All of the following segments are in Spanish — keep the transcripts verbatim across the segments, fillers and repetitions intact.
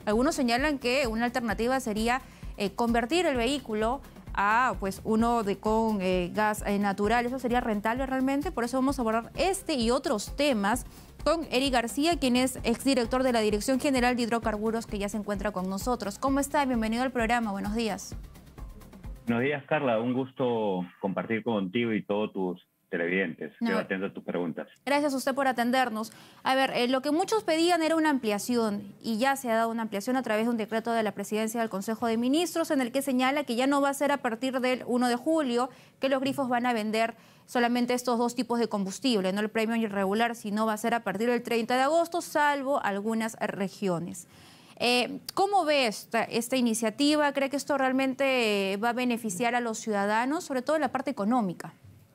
Algunos señalan que una alternativa sería eh, convertir el vehículo a pues, uno de, con eh, gas eh, natural. ¿Eso sería rentable realmente? Por eso vamos a abordar este y otros temas con Eric García, quien es exdirector de la Dirección General de Hidrocarburos, que ya se encuentra con nosotros. ¿Cómo está? Bienvenido al programa. Buenos días. Buenos días, Carla. Un gusto compartir contigo y todos tus televidentes. No. Quedo atento a tus preguntas. Gracias a usted por atendernos. A ver, eh, lo que muchos pedían era una ampliación y ya se ha dado una ampliación a través de un decreto de la Presidencia del Consejo de Ministros en el que señala que ya no va a ser a partir del primero de julio que los grifos van a vender solamente estos dos tipos de combustible, no el premium y el regular, sino va a ser a partir del treinta de agosto, salvo algunas regiones. Eh, ¿Cómo ve esta, esta iniciativa? ¿Cree que esto realmente va a beneficiar a los ciudadanos, sobre todo en la parte económica?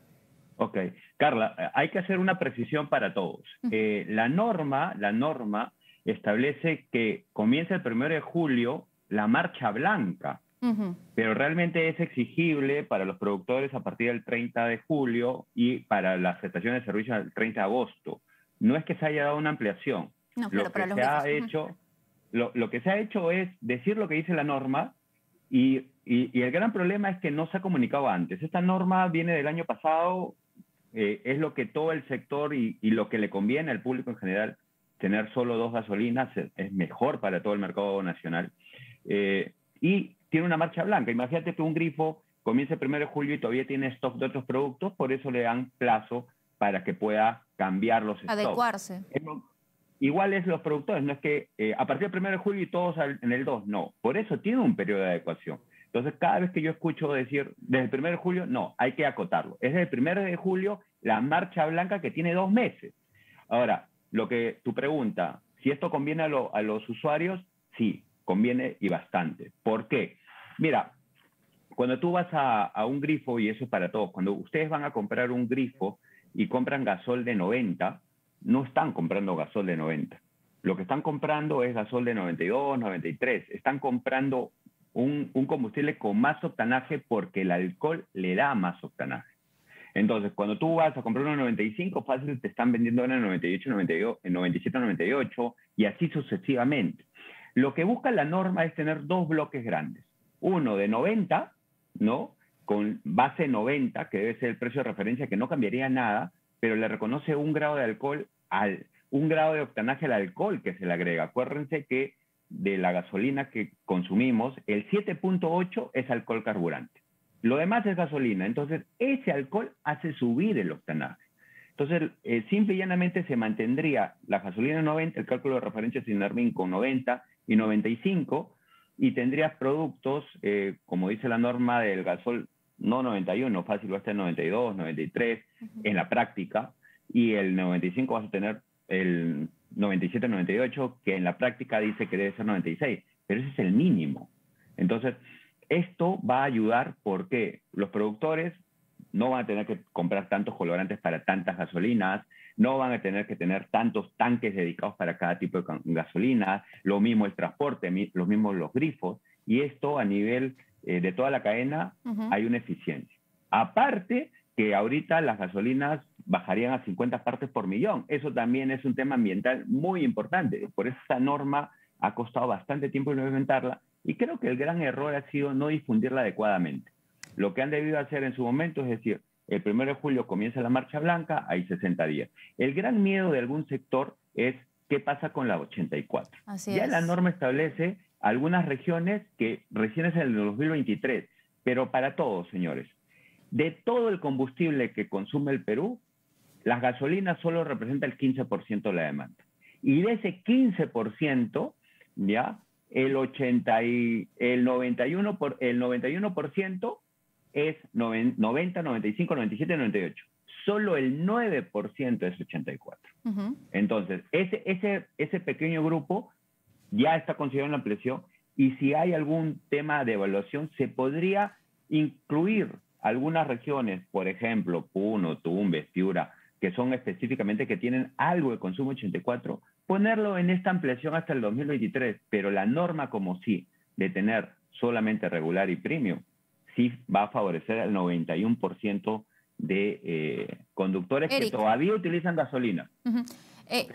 Ok. Carla, hay que hacer una precisión para todos. Eh, la norma, la norma establece que comienza el primero de julio la marcha blanca, uh-huh. pero realmente es exigible para los productores a partir del treinta de julio y para las prestaciones de servicios el treinta de agosto. No es que se haya dado una ampliación. No, lo, que se ha hecho, lo, lo que se ha hecho es decir lo que dice la norma y, y, y el gran problema es que no se ha comunicado antes. Esta norma viene del año pasado. Eh, es lo que todo el sector y, y lo que le conviene al público en general, tener solo dos gasolinas es, es mejor para todo el mercado nacional. Eh, y tiene una marcha blanca. Imagínate que un grifo comienza el primero de julio y todavía tiene stock de otros productos, por eso le dan plazo para que pueda cambiar los stocks. Adecuarse. Es, igual es los productores, no es que eh, a partir del primero de julio y todos al, en el dos, no. Por eso tiene un periodo de adecuación. Entonces, cada vez que yo escucho decir, desde el primero de julio, no, hay que acotarlo. Es desde el primero de julio la marcha blanca que tiene dos meses. Ahora, lo que tu pregunta, si esto conviene a, lo, a los usuarios, sí, conviene y bastante. ¿Por qué? Mira, cuando tú vas a, a un grifo, y eso es para todos, cuando ustedes van a comprar un grifo y compran gasol de noventa, no están comprando gasol de noventa. Lo que están comprando es gasol de noventa y dos, noventa y tres. Están comprando Un, un combustible con más octanaje porque el alcohol le da más octanaje. Entonces, cuando tú vas a comprar uno noventa y cinco, fácil te están vendiendo en noventa y ocho, noventa y dos, en noventa y siete, noventa y ocho y así sucesivamente. Lo que busca la norma es tener dos bloques grandes. Uno de noventa, ¿no? Con base noventa, que debe ser el precio de referencia, que no cambiaría nada, pero le reconoce un grado de alcohol, al, un grado de octanaje al alcohol que se le agrega. Acuérdense que de la gasolina que consumimos, el siete punto ocho es alcohol carburante. Lo demás es gasolina. Entonces, ese alcohol hace subir el octanaje. Entonces, eh, simple y llanamente se mantendría la gasolina noventa, el cálculo de referencia sin Sinarmin con noventa y noventa y cinco, y tendrías productos, eh, como dice la norma del gasol, no noventa y uno, fácil va a estar noventa y dos, noventa y tres, uh-huh. en la práctica, y el noventa y cinco vas a tener el noventa y siete, noventa y ocho, que en la práctica dice que debe ser noventa y seis, pero ese es el mínimo. Entonces, esto va a ayudar porque los productores no van a tener que comprar tantos colorantes para tantas gasolinas, no van a tener que tener tantos tanques dedicados para cada tipo de gasolina, lo mismo el transporte, lo mismo los grifos, y esto a nivel eh, de toda la cadena uh-huh. hay una eficiencia. Aparte que ahorita las gasolinas bajarían a cincuenta partes por millón. Eso también es un tema ambiental muy importante. Por eso esta norma ha costado bastante tiempo implementarla y creo que el gran error ha sido no difundirla adecuadamente. Lo que han debido hacer en su momento es decir, el primero de julio comienza la marcha blanca, hay sesenta días. El gran miedo de algún sector es qué pasa con la ochenta y cuatro. Así ya es. La norma establece algunas regiones que recién es en el dos mil veintitrés, pero para todos, señores. De todo el combustible que consume el Perú, las gasolinas solo representan el quince por ciento de la demanda. Y de ese quince por ciento, ¿ya? El, ochenta y, el, noventa y uno por, el noventa y uno por ciento es noventa, noventa y cinco, noventa y siete, noventa y ocho. Solo el nueve por ciento es ochenta y cuatro. Uh-huh. Entonces, ese, ese, ese pequeño grupo ya está considerado en la ampliación y si hay algún tema de evaluación, se podría incluir algunas regiones, por ejemplo, Puno, Tumbes, Piura, que son específicamente que tienen algo de consumo ochenta y cuatro, ponerlo en esta ampliación hasta el dos mil veintitrés, pero la norma como sí, de tener solamente regular y premium, sí va a favorecer al noventa y uno por ciento de eh, conductores Eric, que todavía utilizan gasolina. Uh-huh. eh, ¿Okay?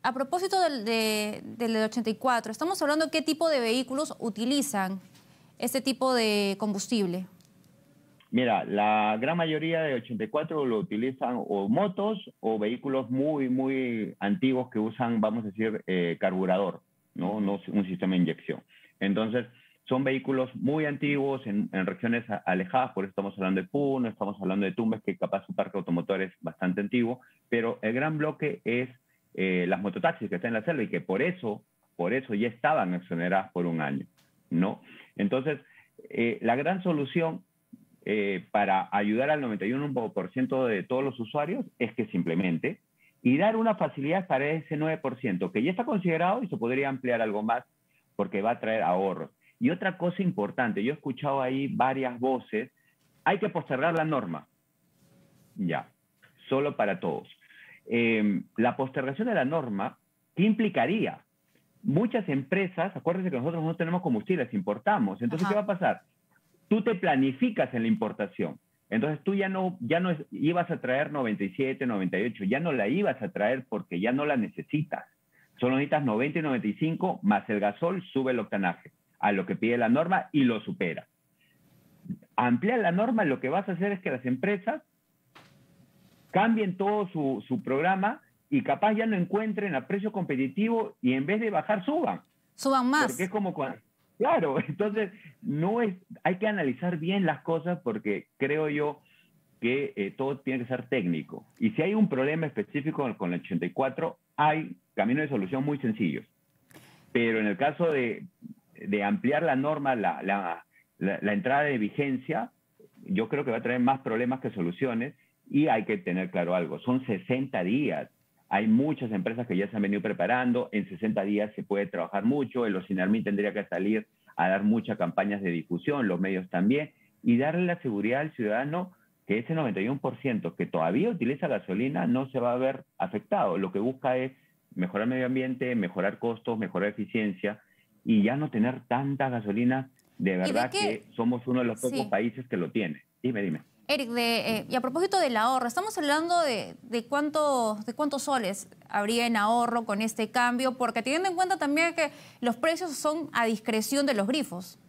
a propósito del, de, del ochenta y cuatro, estamos hablando de qué tipo de vehículos utilizan este tipo de combustible. Mira, la gran mayoría de ochenta y cuatro lo utilizan o motos o vehículos muy, muy antiguos que usan, vamos a decir, eh, carburador, ¿no? No un sistema de inyección. Entonces, son vehículos muy antiguos en, en regiones alejadas, por eso estamos hablando de Puno, estamos hablando de Tumbes, que capaz su parque automotor es bastante antiguo, pero el gran bloque es eh, las mototaxis que están en la selva y que por eso, por eso ya estaban exoneradas por un año, ¿no? Entonces, eh, la gran solución Eh, para ayudar al noventa y uno por ciento de todos los usuarios es que simplemente y dar una facilidad para ese nueve por ciento que ya está considerado y se podría ampliar algo más porque va a traer ahorros. Y otra cosa importante, yo he escuchado ahí varias voces, hay que postergar la norma. Ya, solo para todos. Eh, la postergación de la norma, ¿qué implicaría? Muchas empresas, acuérdense que nosotros no tenemos combustibles, importamos. Entonces, Ajá. ¿qué va a pasar? Tú te planificas en la importación. Entonces tú ya no, ya no es, ibas a traer noventa y siete, noventa y ocho, ya no la ibas a traer porque ya no la necesitas. Solo necesitas noventa y noventa y cinco, más el gasol sube el octanaje a lo que pide la norma y lo supera. Ampliar la norma, lo que vas a hacer es que las empresas cambien todo su, su programa y capaz ya no encuentren a precio competitivo y en vez de bajar, suban. Suban más. Porque es como cuando... Claro, entonces no es, hay que analizar bien las cosas porque creo yo que eh, todo tiene que ser técnico. Y si hay un problema específico con el ochenta y cuatro, hay caminos de solución muy sencillos. Pero en el caso de, de ampliar la norma, la, la, la, la entrada de vigencia, yo creo que va a traer más problemas que soluciones y hay que tener claro algo, son sesenta días. Hay muchas empresas que ya se han venido preparando, en sesenta días se puede trabajar mucho, el OCINARMIN tendría que salir a dar muchas campañas de difusión, los medios también, y darle la seguridad al ciudadano que ese noventa y uno por ciento que todavía utiliza gasolina no se va a ver afectado. Lo que busca es mejorar el medio ambiente, mejorar costos, mejorar eficiencia y ya no tener tanta gasolina. De verdad de que somos uno de los pocos sí. países que lo tiene. Dime, dime. Eric, de, eh, y a propósito del ahorro, estamos hablando de, de, cuánto, de cuántos soles habría en ahorro con este cambio, porque teniendo en cuenta también que los precios son a discreción de los grifos.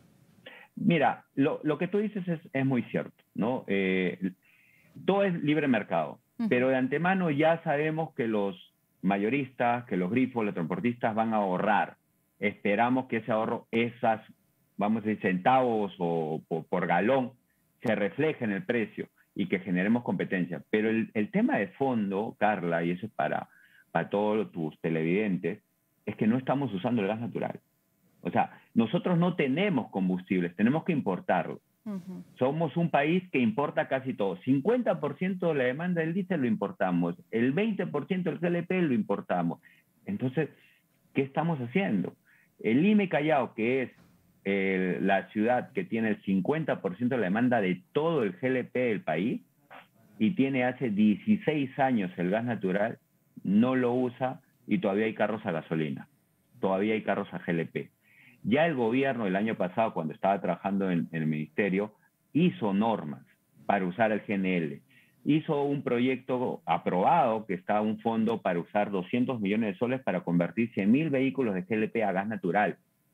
Mira, lo, lo que tú dices es, es muy cierto, ¿no? Eh, todo es libre mercado, uh-huh. pero de antemano ya sabemos que los mayoristas, que los grifos, los transportistas van a ahorrar. Esperamos que ese ahorro, esas, vamos a decir, centavos o por, por galón, se refleje en el precio y que generemos competencia. Pero el, el tema de fondo, Carla, y eso es para, para todos tus televidentes, es que no estamos usando el gas natural. O sea, nosotros no tenemos combustibles, tenemos que importarlo. Uh-huh. Somos un país que importa casi todo. cincuenta por ciento de la demanda del diésel lo importamos, el veinte por ciento del G L P lo importamos. Entonces, ¿qué estamos haciendo? El I M E Callao, que es Eh, la ciudad que tiene el cincuenta por ciento de la demanda de todo el G L P del país y tiene hace dieciséis años el gas natural, no lo usa y todavía hay carros a gasolina, todavía hay carros a G L P. Ya el gobierno el año pasado, cuando estaba trabajando en, en el ministerio, hizo normas para usar el G N L. Hizo un proyecto aprobado que está un fondo para usar doscientos millones de soles para convertir cien mil vehículos de G L P a gas natural.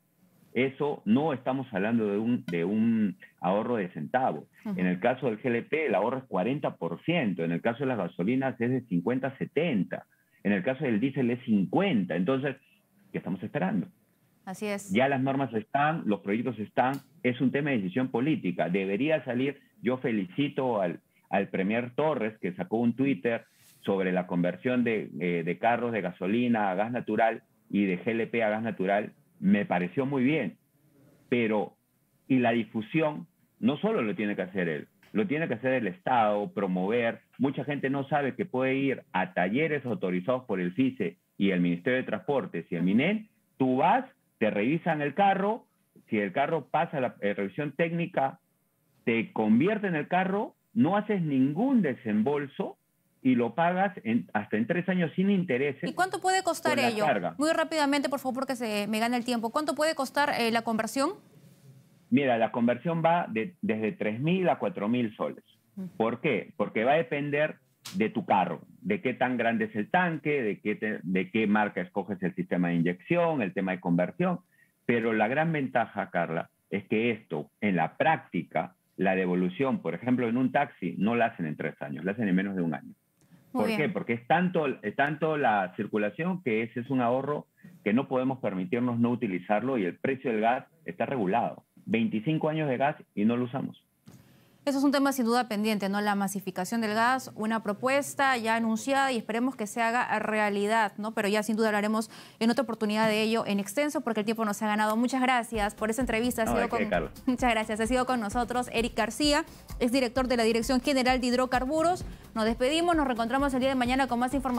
Eso no estamos hablando de un, de un ahorro de centavos. Uh-huh. En el caso del G L P, el ahorro es cuarenta por ciento. En el caso de las gasolinas es de cincuenta a setenta. En el caso del diésel es cincuenta. Entonces, ¿qué estamos esperando? Así es. Ya las normas están, los proyectos están. Es un tema de decisión política. Debería salir. Yo felicito al, al Premier Torres, que sacó un Twitter sobre la conversión de, eh, de carros de gasolina a gas natural y de G L P a gas natural. Me pareció muy bien, pero y la difusión no solo lo tiene que hacer él, lo tiene que hacer el Estado, promover. Mucha gente no sabe que puede ir a talleres autorizados por el FICE y el Ministerio de Transportes y el MINEN. Tú vas, te revisan el carro, si el carro pasa la eh, revisión técnica, te convierte en el carro, no haces ningún desembolso y lo pagas en, hasta en tres años sin intereses. ¿Y cuánto puede costar ello? Muy rápidamente, por favor, porque se me gana el tiempo. ¿Cuánto puede costar eh, la conversión? Mira, la conversión va de, desde tres mil a cuatro mil soles. Uh-huh. ¿Por qué? Porque va a depender de tu carro, de qué tan grande es el tanque, de qué, te, de qué marca escoges el sistema de inyección, el tema de conversión. Pero la gran ventaja, Carla, es que esto, en la práctica, la devolución, por ejemplo, en un taxi, no la hacen en tres años, la hacen en menos de un año. Muy ¿Por bien. qué? Porque es tanto, es tanto la circulación que ese es un ahorro que no podemos permitirnos no utilizarlo, y el precio del gas está regulado. veinticinco años de gas y no lo usamos. Eso es un tema sin duda pendiente, ¿no? La masificación del gas, una propuesta ya anunciada y esperemos que se haga realidad, ¿no? Pero ya sin duda hablaremos en otra oportunidad de ello en extenso porque el tiempo nos ha ganado. Muchas gracias por esa entrevista. Ha No, sido ¿de qué, con... Carlos? Muchas gracias. Ha sido con nosotros Eric García, es director de la Dirección General de Hidrocarburos. Nos despedimos, nos reencontramos el día de mañana con más información.